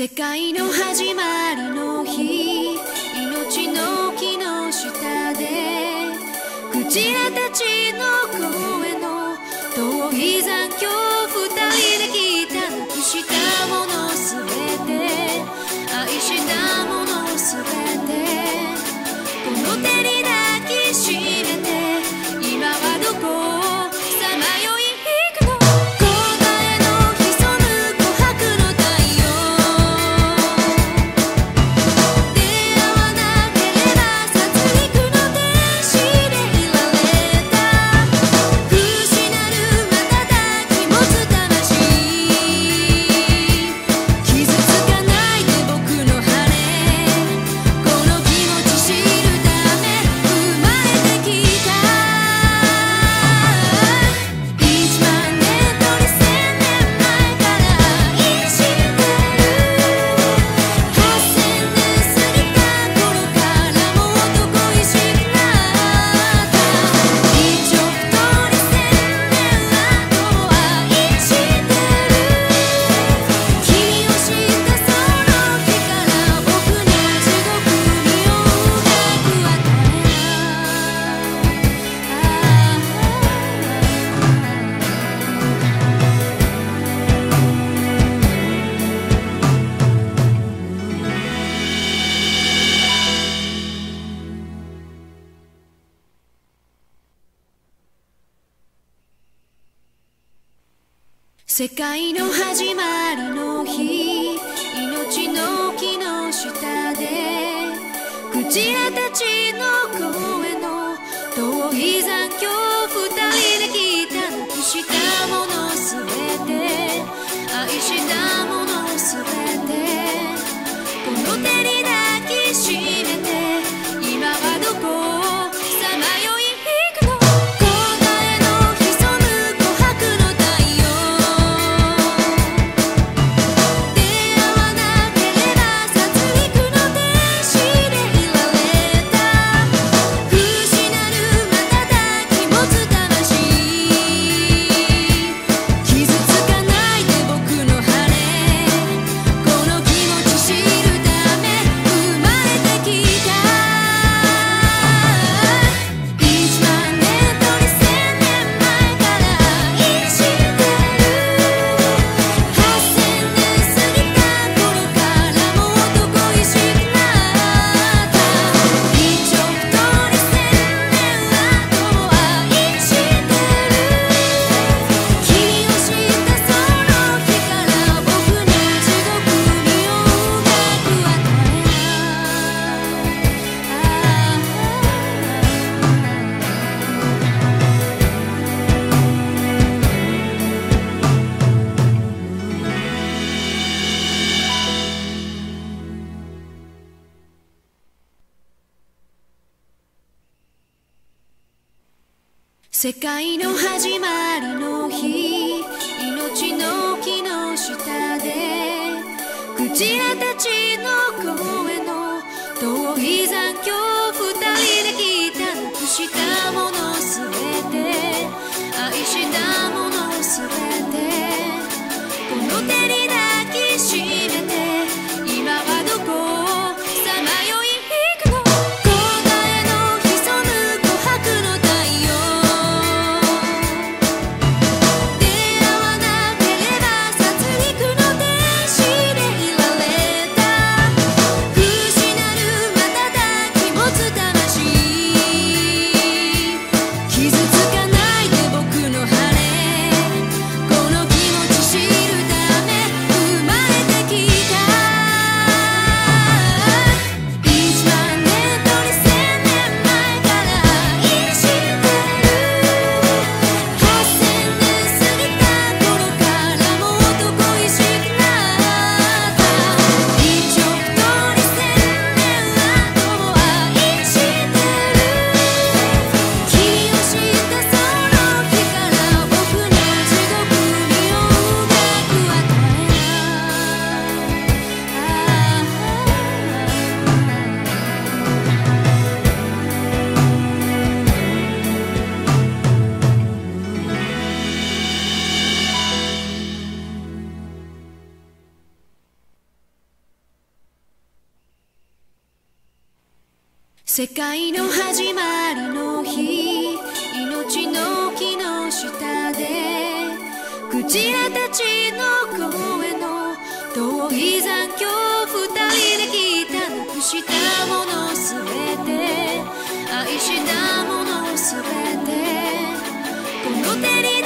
世界の始まりの日、命の木の下でクジラたちの声の遠い残響、二人で来たなくしたものすべて、愛したものすべて、この手に抱きしめて、今はどこをさまよい行くの。答えの潜む琥珀の太陽、出会わなければ殺戮の天使でいられた、不死なる瞬き持つ魂、傷つかないで僕の羽、この気持ち知るため生まれてきた。1万年と2000年前から愛してる、8000年過ぎた頃からもっと恋しくなった。1億と2000年後も愛してる、君を知ったその日から僕には地獄に音楽を与え世界の始まりの日、命の木の下でクジラたちの声の遠い残響、二人で来たなくしたものすべて、愛したものすべて、この手に抱きしめて、今はどこをさまよい行くの。答えの潜む琥珀の太陽、出会わなければ殺戮の天使でいられた、不死なる瞬き持つ魂、傷つかないで僕の羽、この気持ち知るため生まれてきた。1万年と2000年前から愛してる、8000年過ぎた頃からもっと恋しくなった。1億と2000年後も愛してる、君を知ったその日から僕には地獄に音楽を与え世界の始まりの日、命の木の下でクジラたちの声の遠い残響、二人で来たなくしたものすべて、愛したものすべて、この手に抱きしめて、今はどこをさまよい行くの。答えの潜む琥珀の太陽、出世界の始まりの日、命の木の下でクジラたちの声の遠い残響、二人で来たなくしたものすべて、愛したものすべて、この手に